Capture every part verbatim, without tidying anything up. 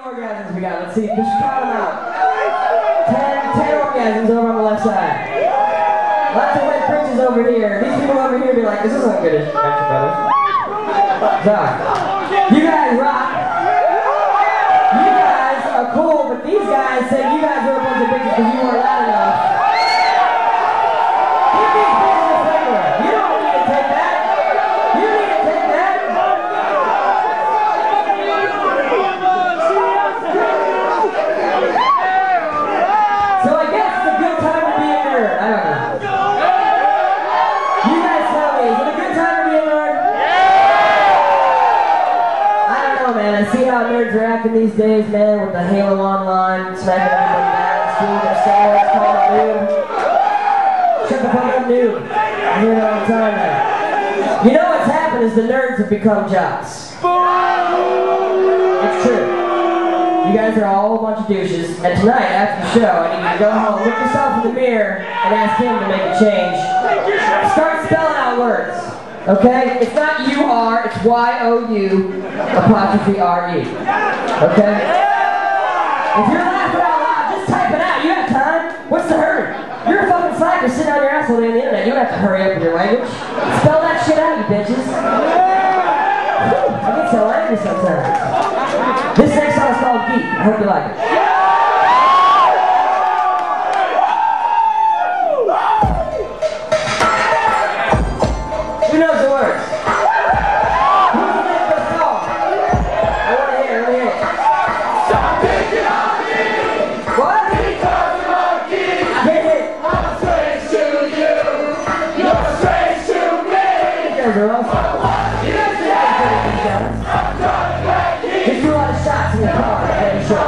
orgasms we got? Let's see. Just count them out. Ten, ten orgasms over on the left side. Lots of wet bridges over here. These people over here be like, this isn't good as Metro Brothers. Sorry. You guys rock. You guys are cool, but these guys said you guys were a bunch of bitches because you weren't loud enough. Give these bitches a favor. You don't need to take that. You need to take that. So I guess it's a good time to be a nerd. I don't know. You guys tell me, is it a good time to be a nerd? I don't know, man. I see how nerds are acting these days, man, with the Halo Online, smacking everybody down, stealing their stars, calling it noob. Shut the fuck up, noob. I hear it all the time now. You know what's happened is the nerds have become jocks. It's true. You guys are all a bunch of douches, and tonight, after the show, I need you to go home, look yourself in the mirror, and ask him to make a change. Start spelling out words, okay? It's not you are, it's Y O U apostrophe R E, okay? If you're laughing out loud, just type it out. You have time. What's the hurry? You're a fucking slacker sitting on your asshole on the internet. You don't have to hurry up with your language. Spell that shit out, you bitches. Whew, I get so angry sometimes. This next song is called Geek. I hope you like it. Who knows the words? Who's the name of the song? I want to hear it. Let me hear it. Stop picking on me. What? Because I'm a geek. I hit it. I'm strange to you. You're strange to me. You guys are awesome. You guys are pretty good, guys. There's a lot of shots in the car, very sure.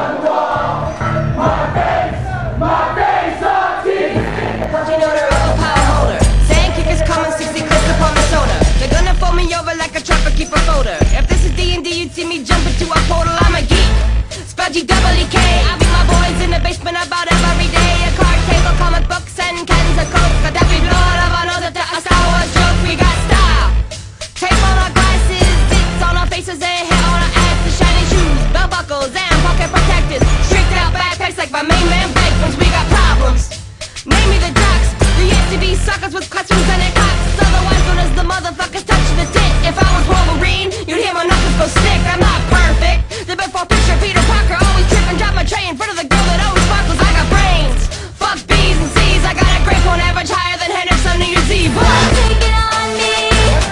My face, my face on T V. Punching on a rubber power holder. Sand kickers coming sixty clips upon the shoulder. They're gonna fold me over like a trapper keep a folder. If this is D and D, you'd see me jump into a portal. I'm a geek. Spell G double E K. I beat my boys in the basement about every day. A card table, comic books, and cans of coke. Got that blood of another a Star Wars joke. We got style. Tape on our glasses, zits on our faces, and hair on our asses. Shiny shoes, belt buckles, and pocket protectors. Tricked out backpacks like my main man Bacon's. We got problems. Name me the jocks. There used to be suckers with questions and their cocks. Otherwise known as the motherfuckers touching the tit. If I was Wolverine, you'd hear my knuckles go stick. I'm not perfect. The before picture Peter Parker always trip and drop my tray in front of the girl that always sparkles. I got brains. Fuck B's and C's. I got a grade point average higher than Henderson New Year's Eve. Take it on me.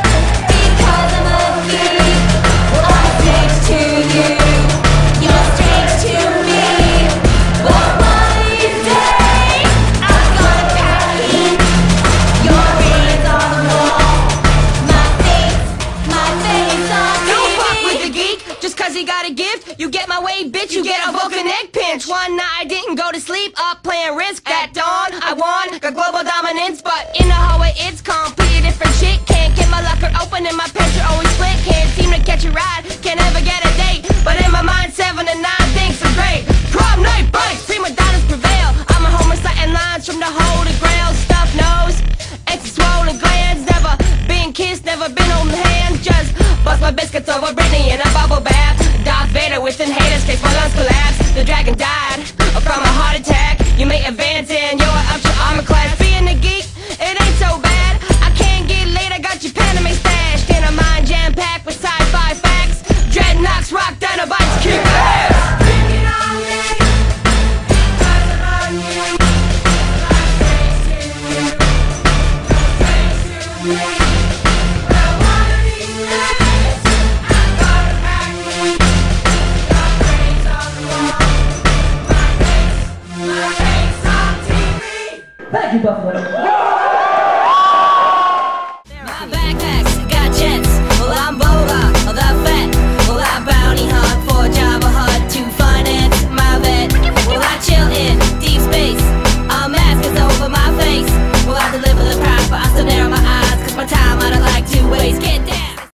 Because I'm a geek. I'm strange to you. You're strange to me. But one of these days, I'm gonna pack in. Your brains on the wall. My face, my face on T V. Don't fuck with the geek. Just cause he got a gift, you get my way, bitch. You get a Vulcan egg pinch. One night I didn't go to sleep, up playing Risk. At dawn, I won, got global dominance. But in the hallway, it's completely different shit. Can't get my locker open and my pants are always split. Can't seem to catch a ride, can't ever get a date. But in my mind, seven and nine things are great. Prom night bites, prima donnas prevail. I'm a home reciting lines from the Holy Grail. Stuffed nose, extra swollen glands. Never been kissed, never been holding hands. Just bust my biscuits over Britney in a bubble bath. Darth Vader with inhalers, case my lungs collapse. The dragon died from a heart attack. You may advance in your ultra armor class. Being a geek, it ain't so bad. I can't get laid, I got your Panama stash. Can I mind jam-packed with sci-fi facts? Dreadnoughts, rock, dinobites, kick ass. Bring it on me. Because I'm on you. I'm strange to you. You're strange to me. Well, one of these days, I'm gonna pack you. Your brains on the wall. My face, my face on T V. Thank you, Buffalo.